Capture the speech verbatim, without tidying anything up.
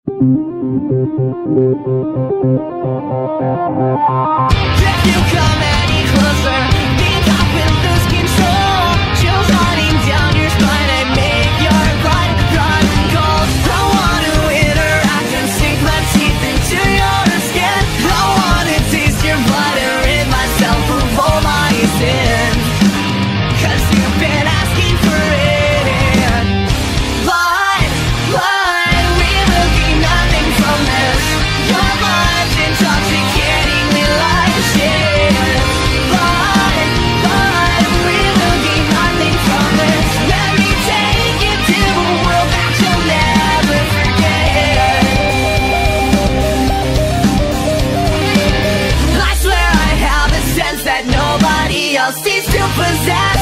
If you come any closer, think I will lose control. Chills running down your spine, I make your blood run cold. I wanna interact and sink my teeth into your skin. I wanna taste your blood and rid myself of all my sins. Cause you've been asking for it. But, but we will gain nothing from this. Your blood's intoxicatingly like shit. But, but we will gain nothing from this. Let me take you to a world that you'll never forget. I swear I have a sense that nobody else seems to possess.